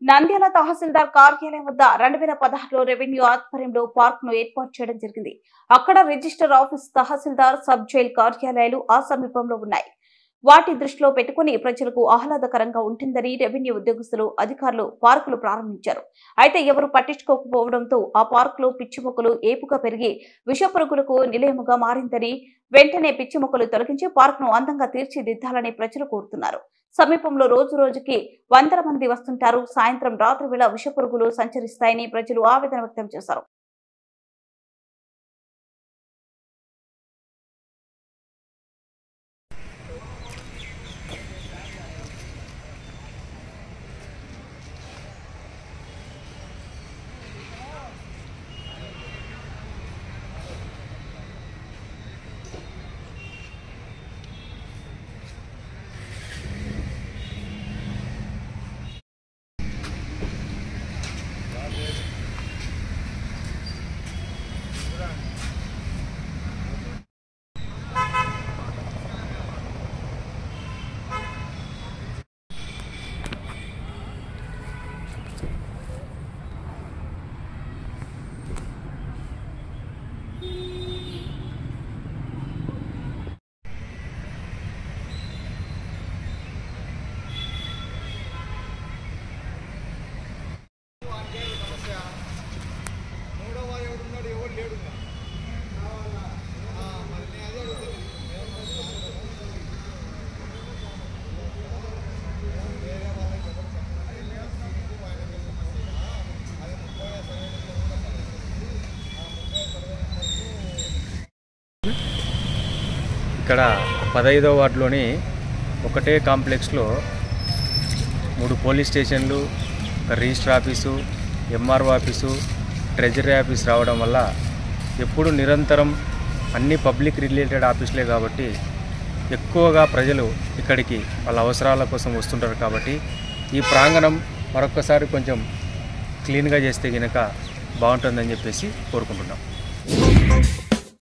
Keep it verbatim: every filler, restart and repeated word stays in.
నంద్యాల తహసీల్దార్ కార్యాలయం వద్ద రెండు వేల పదహారులో రెవెన్యూ ఆధ్వర్యంలో పార్క్ ను ఏర్పాటు చేయడం జరిగింది. అక్కడ రిజిస్టర్ ఆఫీస్, తహసీల్దార్, సబ్ జైల్ కార్యాలయాలు ఆ సమీపంలో ఉన్నాయి. వాటి దృష్టిలో పెట్టుకుని ప్రజలకు ఆహ్లాదకరంగా ఉంటుందని రెవెన్యూ ఉద్యోగస్తులు, అధికారులు పార్కులు ప్రారంభించారు. అయితే ఎవరు పట్టించుకోకపోవడంతో ఆ పార్కులో పిచ్చి మొక్కలు ఏపుగా పెరిగి విషపురుగులకు నిలయముగా మారిందని, వెంటనే పిచ్చి మొక్కలు తొలగించి పార్క్ ను అందంగా తీర్చిదిద్దాలని ప్రజలు కోరుతున్నారు. సమీపంలో రోజు రోజుకి వందల మంది వస్తుంటారు. సాయంత్రం, రాత్రి వేళ విషపురుగులు సంచరిస్తాయని ప్రజలు ఆవేదన వ్యక్తం చేశారు. ఇక్కడ పదహైదవ వార్డులోని ఒకటే కాంప్లెక్స్లో మూడు పోలీస్ స్టేషన్లు, ఒక register office, MRO office, treasury office రావడం వల్ల ఎప్పుడు నిరంతరం అన్ని పబ్లిక్ రిలేటెడ్ ఆఫీసులే కాబట్టి ఎక్కువగా ప్రజలు ఇక్కడికి వాళ్ళ అవసరాల కోసం వస్తుంటారు. కాబట్టి ఈ ప్రాంగణం మరొక్కసారి కొంచెం క్లీన్గా చేస్తే కనుక బాగుంటుందని చెప్పేసి కోరుకుంటున్నాం.